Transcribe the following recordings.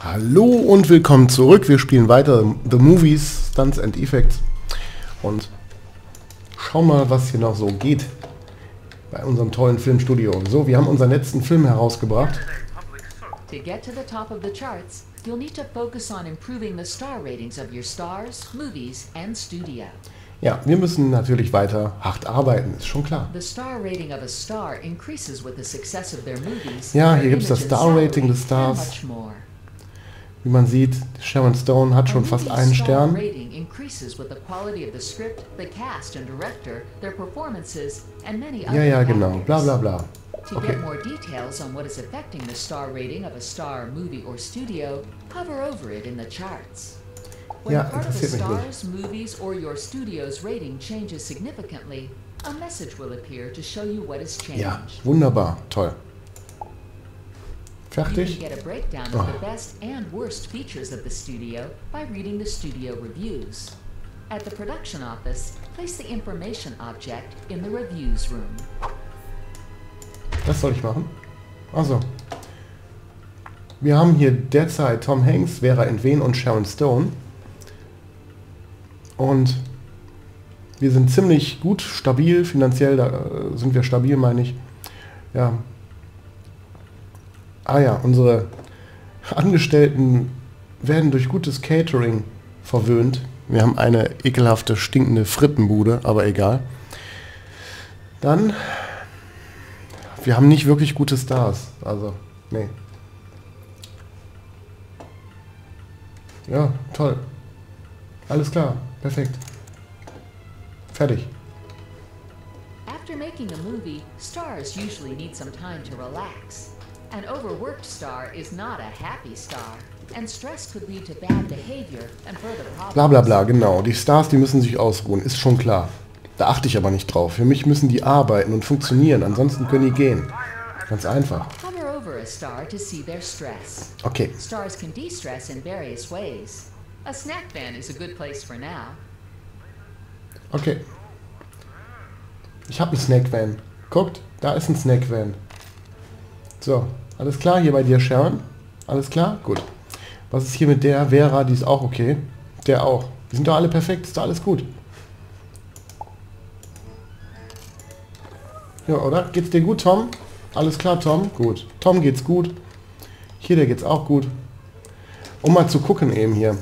Hallo und willkommen zurück. Wir spielen weiter The Movies, Stunts and Effects und schauen mal, was hier noch so geht bei unserem tollen Filmstudio. So, wir haben unseren letzten Film herausgebracht. To get to the top of the charts, you'll need to focus on improving the star ratings of your stars, movies and studio. Ja, wir müssen natürlich weiter hart arbeiten, ist schon klar. The star rating of a star increases with the success of their movies. Ja, their hier gibt es das image and Star Rating salary, des Stars. and much more. Wie man sieht, Sharon Stone hat schon A fast movie's einen star Stern. rating increases with the quality of the script, the cast and director, their performances and many other Ja, genau, factors. bla bla bla. To Okay. get more details on what is affecting the star rating of a star, movie, or studio, hover over it in the charts. When Ja, part of a interessiert mich nicht. star's, movies, or your studio's rating changes significantly, a message will appear to show you what has changed. Ja, wunderbar, toll. You can Fertig? get a breakdown Oh. of the best and worst features of the studio by reading the studio reviews. At the production office, place the information object in the reviews room. Das soll ich machen? Also, wir haben hier derzeit Tom Hanks, Vera Entwen und Sharon Stone. Und wir sind ziemlich gut, stabil, finanziell sind wir stabil, meine ich. Ja. Ah ja, unsere Angestellten werden durch gutes Catering verwöhnt. Wir haben eine ekelhafte, stinkende Frittenbude, aber egal. Dann, wir haben nicht wirklich gute Stars, also, nee. Ja, toll. Alles klar, perfekt. Fertig. After making a movie, stars usually need some time to relax. An overworked star is not a happy star, and stress could lead to bad behavior and further problems. Bla bla bla, genau. Die Stars, die müssen sich ausruhen, ist schon klar. Da achte ich aber nicht drauf. Für mich müssen die arbeiten und funktionieren, ansonsten können die gehen. Ganz einfach. Hover over a star to see their stress. Okay. Stars can de-stress in various ways. A snack van is a good place for now. Okay. Ich habe einen Snack-Van. Guckt, da ist ein Snack-Van. So, alles klar hier bei dir, Sharon? Alles klar? Gut. Was ist hier mit der Vera? Die ist auch okay. Der auch. Die sind doch alle perfekt, ist doch alles gut. Ja, oder? Geht's dir gut, Tom? Alles klar, Tom? Gut. Tom geht's gut. Hier, der geht's auch gut. Um mal zu gucken eben hier.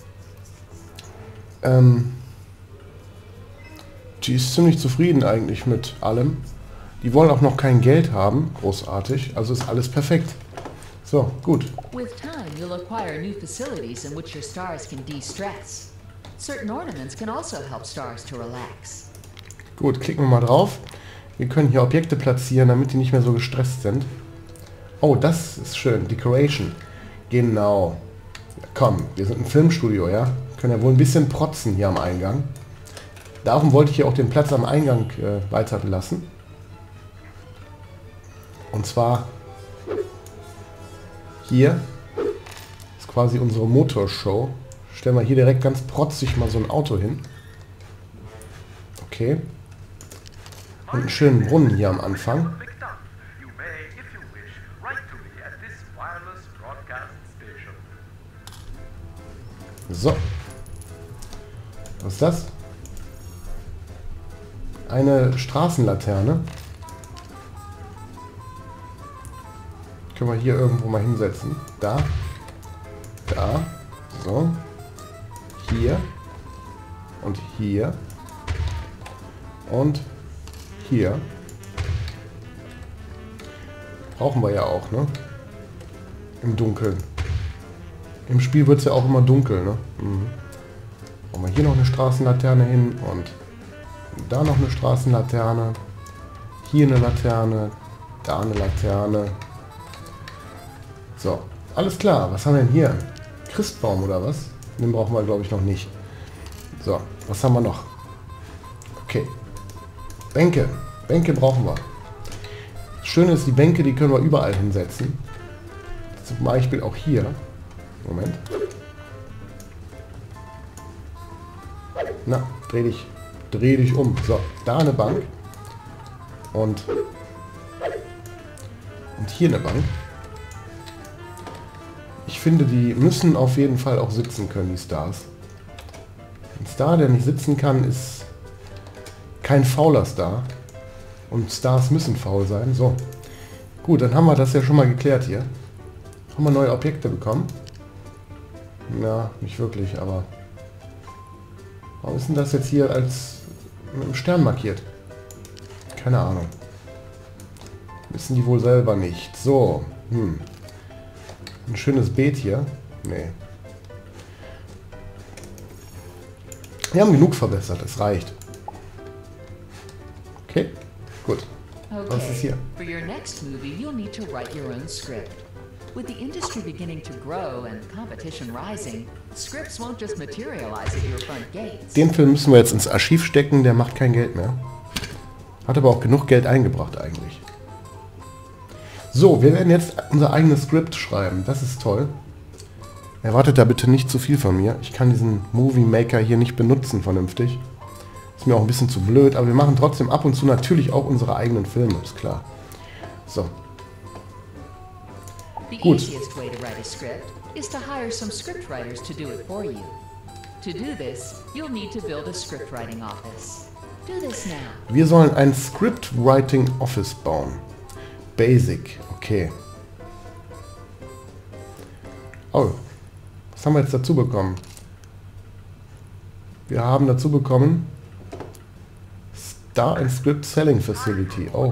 Die ist ziemlich zufrieden eigentlich mit allem. Die wollen auch noch kein Geld haben. Großartig. Also ist alles perfekt. So, gut. With time, you'll acquire new facilities in which your stars can de-stress. Certain ornaments can also help stars to relax. Gut, klicken wir mal drauf. Wir können hier Objekte platzieren, damit die nicht mehr so gestresst sind. Oh, das ist schön. Decoration. Genau. Ja, komm, wir sind ein Filmstudio, ja? Können ja wohl ein bisschen protzen hier am Eingang. Darum wollte ich hier auch den Platz am Eingang weiter belassen. Und zwar hier ist quasi unsere Motorshow. Stellen wir hier direkt ganz protzig mal so ein Auto hin. Okay. Und einen schönen Brunnen hier am Anfang. So. Was ist das? Eine Straßenlaterne. Können wir hier irgendwo mal hinsetzen. Da. Da. So. Hier. Und hier. Und hier. Brauchen wir ja auch, ne? Im Dunkeln. Im Spiel wird es ja auch immer dunkel, ne? Mhm. Machen wir hier noch eine Straßenlaterne hin und da noch eine Straßenlaterne. Hier eine Laterne. Da eine Laterne. So, alles klar. Was haben wir denn hier? Christbaum oder was? Den brauchen wir, glaube ich, noch nicht. So, was haben wir noch? Okay. Bänke. Bänke brauchen wir. Das Schöne ist, die Bänke, die können wir überall hinsetzen. Zum Beispiel auch hier. Moment. Na, dreh dich um. So, da eine Bank. Und hier eine Bank. Ich finde, die müssen auf jeden Fall auch sitzen können, die Stars. Ein Star, der nicht sitzen kann, ist kein fauler Star. Und Stars müssen faul sein. So. Gut, dann haben wir das ja schon mal geklärt hier. Haben wir neue Objekte bekommen? Ja, nicht wirklich, aber... Warum ist denn das jetzt hier als mit einem Stern markiert? Keine Ahnung. Wissen die wohl selber nicht. So. Ein schönes Beet hier. Nee. Wir haben genug verbessert. Es reicht. Okay. Gut. Was ist hier? For your next movie, you'll need to write your own script. With the industry beginning to grow and competition rising, scripts won't just materialize at your front gates. Den Film müssen wir jetzt ins Archiv stecken, der macht kein Geld mehr. Hat aber auch genug Geld eingebracht eigentlich. So, wir werden jetzt unser eigenes Skript schreiben. Das ist toll. Erwartet da bitte nicht zu viel von mir. Ich kann diesen Movie Maker hier nicht benutzen vernünftig. Ist mir auch ein bisschen zu blöd, aber wir machen trotzdem ab und zu natürlich auch unsere eigenen Filme, ist klar. So. The Gut. easiest way to write a script is to hire some scriptwriters to do it for you. To do this, you'll need to build a scriptwriting office. Do this now. Wir sollen ein Scriptwriting Office bauen. Basic, okay. Oh, was haben wir jetzt dazu bekommen? Wir haben dazu bekommen Star and Script Selling Facility. Oh,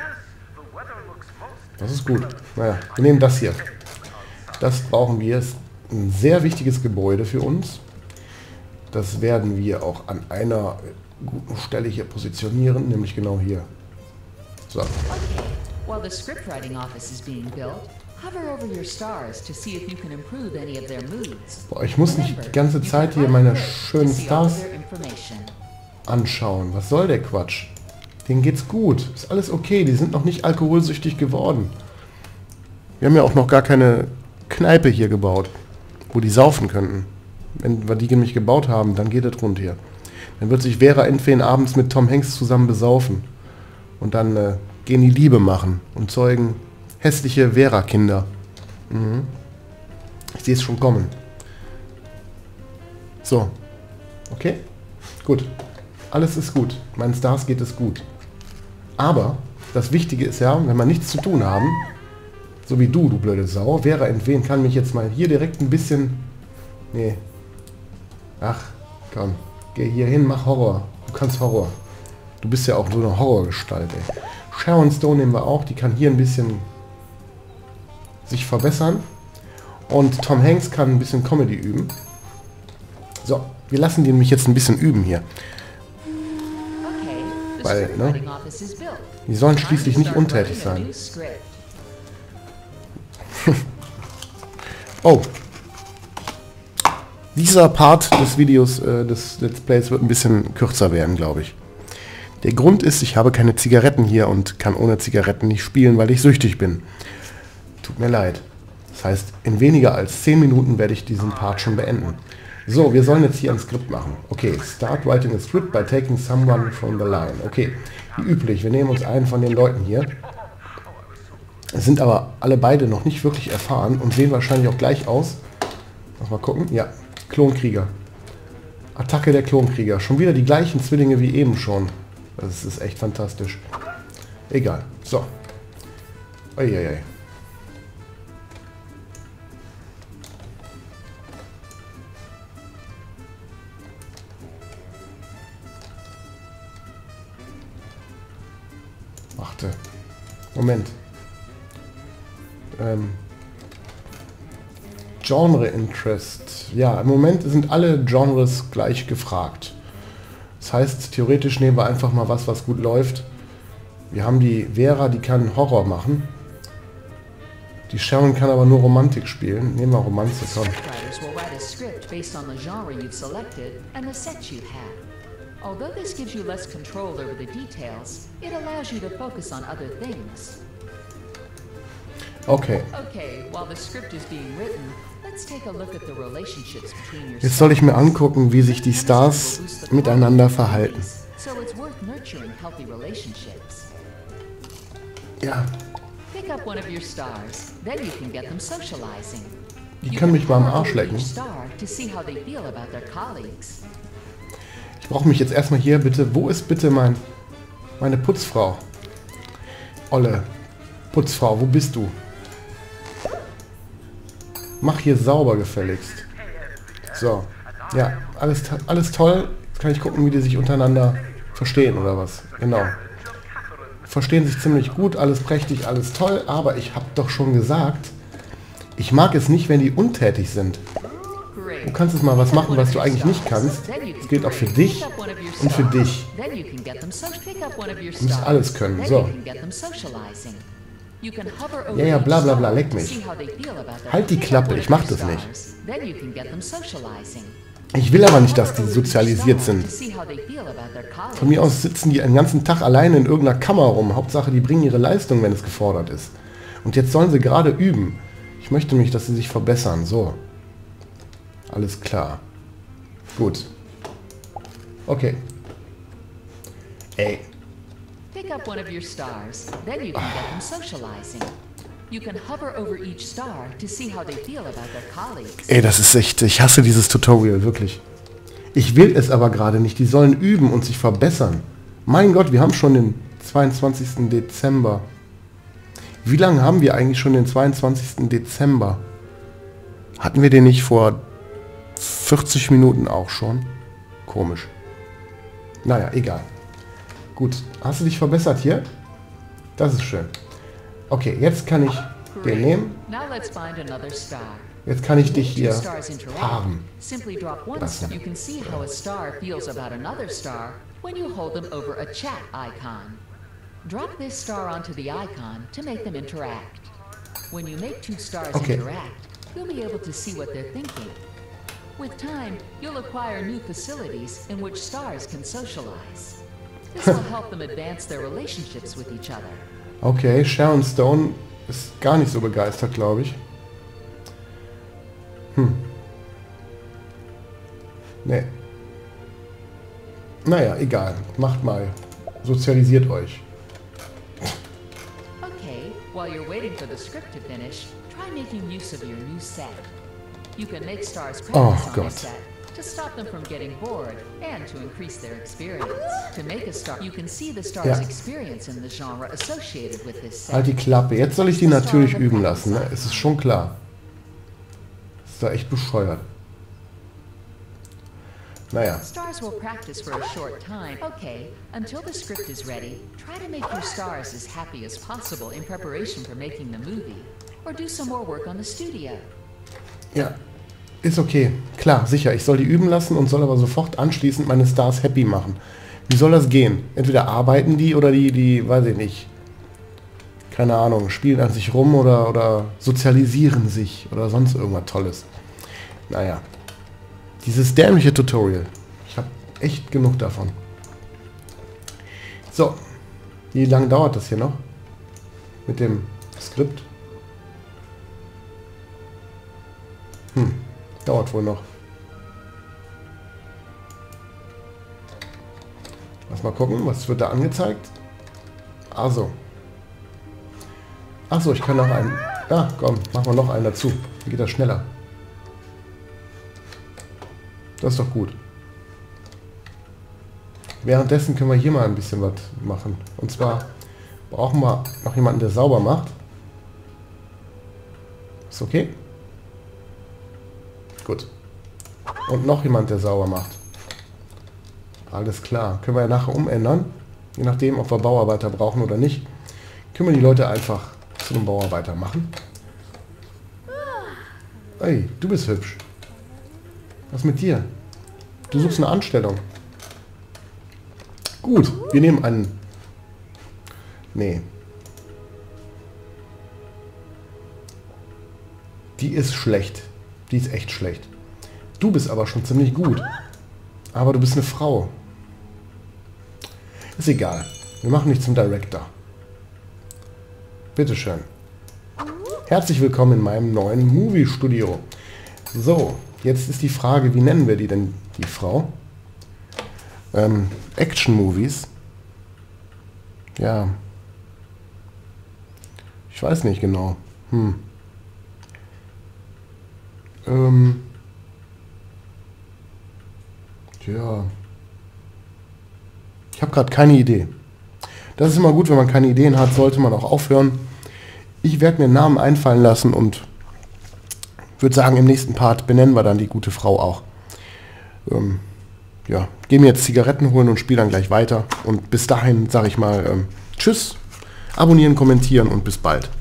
das ist gut. Naja, wir nehmen das hier. Das brauchen wir. Ist ein sehr wichtiges Gebäude für uns. Das werden wir auch an einer guten Stelle hier positionieren, nämlich genau hier. So. Okay, while the scriptwriting office is being built, hover over your stars to see if you can improve any of their moods. Boah, ich muss nicht die ganze Zeit hier meine schönen Stars anschauen. Was soll der Quatsch? Denen geht's gut. Ist alles okay. Die sind noch nicht alkoholsüchtig geworden. Wir haben ja auch noch gar keine Kneipe hier gebaut, wo die saufen könnten. Wenn wir die nämlich gebaut haben, dann geht es rund hier. Dann wird sich Vera Entwen abends mit Tom Hanks zusammen besaufen. Und dann gehen die Liebe machen und zeugen hässliche Vera-Kinder. Ich sehe es schon kommen. So. Okay? Gut. Alles ist gut. Meinen Stars geht es gut. Aber das Wichtige ist ja, wenn wir nichts zu tun haben, so wie du blöde Sau, Vera Entwen kann mich jetzt mal hier direkt ein bisschen... Nee. Ach, komm. Geh hier hin, mach Horror. Du kannst Horror. Du bist ja auch so eine Horrorgestalt, ey. Sharon Stone nehmen wir auch. Die kann hier ein bisschen sich verbessern. Und Tom Hanks kann ein bisschen Comedy üben. So, wir lassen die nämlich jetzt ein bisschen üben hier. Weil, ne? Die sollen schließlich nicht untätig sein. Oh. Dieser Part des Videos, des Let's Plays wird ein bisschen kürzer werden, glaube ich. Der Grund ist, ich habe keine Zigaretten hier und kann ohne Zigaretten nicht spielen, weil ich süchtig bin. Tut mir leid. Das heißt, in weniger als 10 Minuten werde ich diesen Part schon beenden. So, wir sollen jetzt hier ein Skript machen. Okay, start writing a script by taking someone from the line. Okay, wie üblich, wir nehmen uns einen von den Leuten hier. Es sind aber alle beide noch nicht wirklich erfahren und sehen wahrscheinlich auch gleich aus. Lass mal gucken. Ja, Klonkrieger. Attacke der Klonkrieger. Schon wieder die gleichen Zwillinge wie eben schon. Das ist echt fantastisch. Egal. So. Eieiei. Warte. Moment. Genre Interest. Ja, im Moment sind alle Genres gleich gefragt. Das heißt, theoretisch nehmen wir einfach mal was gut läuft. Wir haben die Vera, die kann Horror machen. Die Sharon kann aber nur Romantik spielen. Nehmen wir Romanze, komm. Although this gives you less control over the details, it allows you to focus on other things. Okay. Okay, while the script is being written, let's take a look at the relationships between your Jetzt soll ich mir angucken, wie sich die Stars miteinander verhalten. So it's worth nurturing healthy relationships. Ja. Pick up one of your stars, then you can get them socializing. Die können mich mal am Arsch lecken. each star to see how they feel about their colleagues. Ich brauche mich jetzt erstmal hier bitte... Wo ist bitte meine Putzfrau? Olle Putzfrau, wo bist du? Mach hier sauber gefälligst. So. Ja, alles toll. Jetzt kann ich gucken, wie die sich untereinander verstehen oder was. Genau. Verstehen sich ziemlich gut, alles prächtig, alles toll. Aber ich habe doch schon gesagt, ich mag es nicht, wenn die untätig sind. Du kannst jetzt mal was machen, was du eigentlich nicht kannst. Das gilt auch für dich und für dich. Du musst alles können. So. Ja, bla bla bla, leck mich. Halt die Klappe, ich mach das nicht. Ich will aber nicht, dass die sozialisiert sind. Von mir aus sitzen die den ganzen Tag alleine in irgendeiner Kammer rum. Hauptsache, die bringen ihre Leistung, wenn es gefordert ist. Und jetzt sollen sie gerade üben. Ich möchte mich, dass sie sich verbessern. So. Alles klar. Gut. Okay. Ey. Pick up one of your stars, then you can get them socializing. You can hover over each star to see how they feel about their colleagues. Ey, das ist echt... Ich hasse dieses Tutorial, wirklich. Ich will es aber gerade nicht. Die sollen üben und sich verbessern. Mein Gott, wir haben schon den 22. Dezember. Wie lange haben wir eigentlich schon den 22. Dezember? Hatten wir den nicht vor 40 Minuten auch schon? Komisch. Naja, egal. Gut, hast du dich verbessert hier? Das ist schön. Okay, jetzt kann ich den nehmen. Jetzt kann ich dich hier haben lassen. You can see how a star feels about another star when you hold them over a chat icon. Drop this star onto the icon to make them interact. When you make two stars interact, you'll be able to see what they're thinking. With time, you'll acquire new facilities in which stars can socialize. This will help them advance their relationships with each other. Okay, Sharon Stone ist gar nicht so begeistert, glaube ich. Nee. Naja, egal. Macht mal. Sozialisiert euch. Okay, while you're waiting for the script to finish, try making use of your new set. You can make stars practice on the set to stop them from getting bored and to increase their experience. To make a star, you can see the star's experience in the genre associated with this set. Halt die Klappe. Jetzt soll ich die natürlich üben lassen, ne? Es ist schon klar. Ist da echt bescheuert. Naja. Stars will practice for a short time. Okay, until the script is ready, try to make your stars as happy as possible in preparation for making the movie. Or do some more work on the studio. Ja, ist okay. Klar, sicher. Ich soll die üben lassen und soll aber sofort anschließend meine Stars happy machen. Wie soll das gehen? Entweder arbeiten die oder die weiß ich nicht. Keine Ahnung, spielen an sich rum oder sozialisieren sich oder sonst irgendwas Tolles. Naja. Dieses dämliche Tutorial. Ich habe echt genug davon. So. Wie lange dauert das hier noch? Mit dem Skript? Dauert wohl noch. Lass mal gucken, was wird da angezeigt? Also. Achso, ich kann noch einen... Ja, komm, machen wir noch einen dazu. Dann geht das schneller. Das ist doch gut. Währenddessen können wir hier mal ein bisschen was machen. Und zwar brauchen wir noch jemanden, der sauber macht. Ist okay? Gut. Und noch jemand, der sauber macht. Alles klar. Können wir ja nachher umändern. Je nachdem, ob wir Bauarbeiter brauchen oder nicht. Können wir die Leute einfach zu einem Bauarbeiter machen. Hey, du bist hübsch. Was mit dir? Du suchst eine Anstellung. Gut, wir nehmen einen... Nee. Die ist schlecht. Die ist echt schlecht. Du bist aber schon ziemlich gut. Aber du bist eine Frau. Ist egal. Wir machen dich zum Director. Bitteschön. Herzlich willkommen in meinem neuen Movie-Studio. So, jetzt ist die Frage, wie nennen wir die denn, die Frau? Action-Movies. Ja. Ich weiß nicht genau. Ja. Ich habe gerade keine Idee. Das ist immer gut, wenn man keine Ideen hat, sollte man auch aufhören. Ich werde mir einen Namen einfallen lassen und würde sagen, im nächsten Part benennen wir dann die gute Frau auch. Ja, gehe mir jetzt Zigaretten holen und spiele dann gleich weiter. Und bis dahin sage ich mal Tschüss, abonnieren, kommentieren und bis bald.